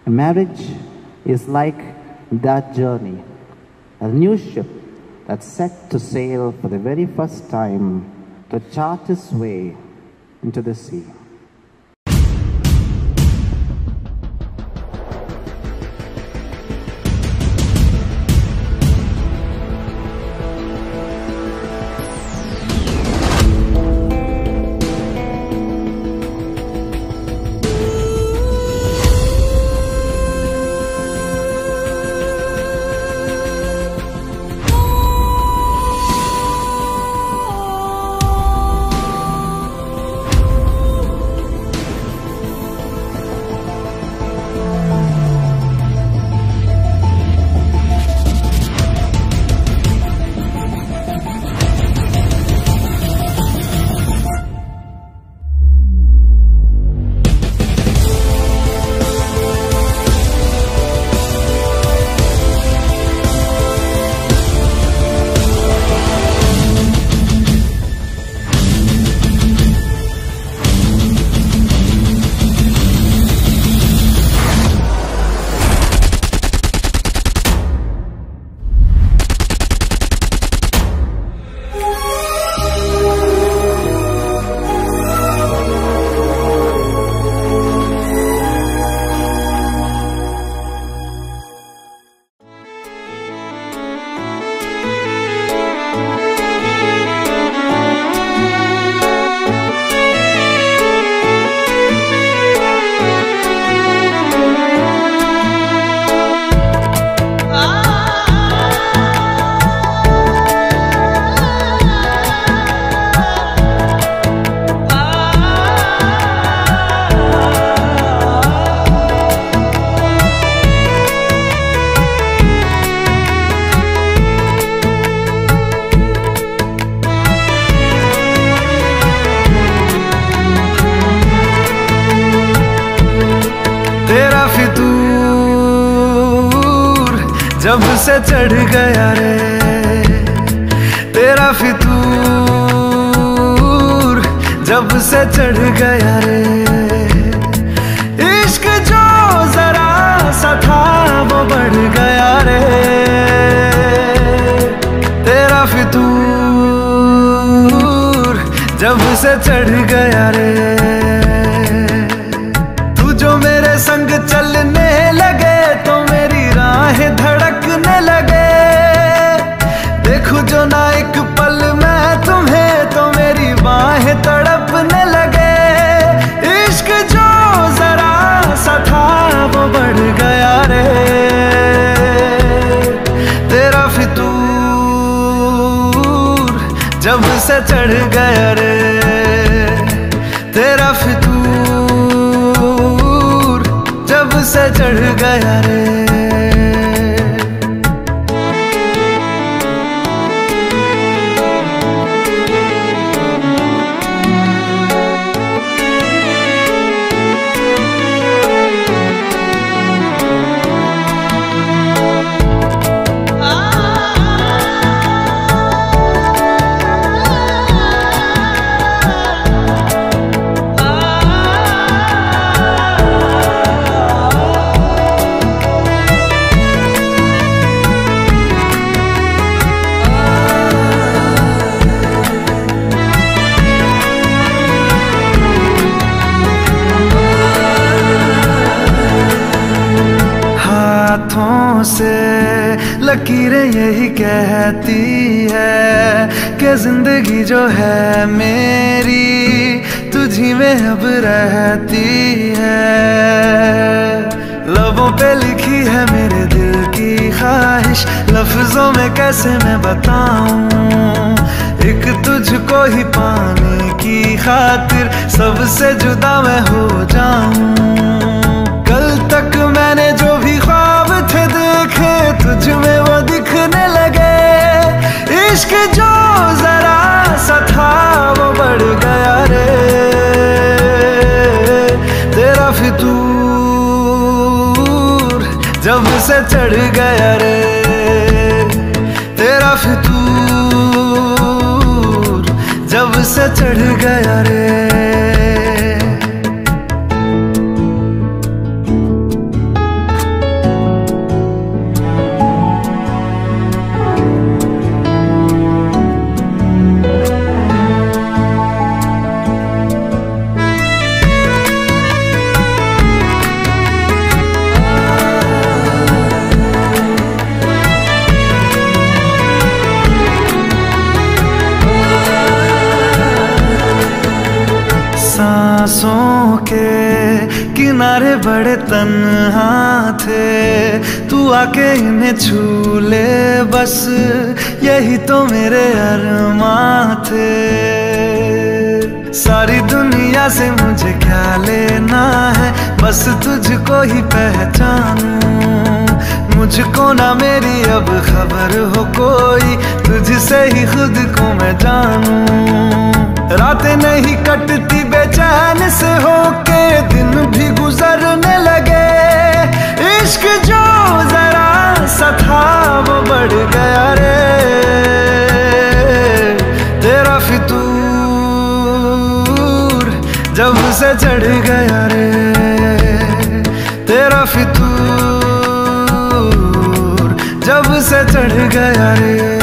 A marriage is like that journey, a new ship that's set to sail for the very first time to chart its way into the sea. जब से चढ़ गया रे तेरा फितूर, जब से चढ़ गया रे इश्क जो जरा सा था वो बढ़ गया रे तेरा फितूर, जब से चढ़ गया रे तू जो मेरे संग चलने लगे तो मेरी राहें धड़कने लगे, देखूं जो ना एक पल मैं तुम्हें तो मेरी बाहें तड़पने लगे, इश्क जो जरा सा था वो बढ़ गया रे तेरा फितूर, जब से चढ़ गया रे तेरा फितूर, जब से चढ़ गया रे। हाथों से लकीरें यही कहती है कि जिंदगी जो है मेरी तुझी में अब रहती है, लबों पे लिखी है मेरे दिल की ख्वाहिश, लफ्जों में कैसे मैं बताऊं, एक तुझको ही पाने की खातिर सबसे जुदा मैं हो जाऊं। कल तक मैंने जो भी ख्वाब थे देखे तुझ में वो दिखने लगे, इश्क जो जरा सा था वो बढ़ गया रे तेरा फितूर, जब से चढ़ गया रे तेरा फितूर, जब से चढ़ गया रे। सांसों के किनारे बड़े तन्हा थे, तू आके इन्हें छू ले बस यही तो मेरे अरमां थे। सारी दुनिया से मुझे क्या लेना है, बस तुझको ही पहचानूं। मुझको ना मेरी अब खबर हो कोई, तुझसे ही खुद को मैं जानूं। रातें नहीं कटती बेचैन से होके, दिन भी गुजरने लगे। इश्क जो जरा सा था वो बढ़ गया रे, तेरा फितूर जब से चढ़ गया रे, तेरा फितूर जब से चढ़ गया रे।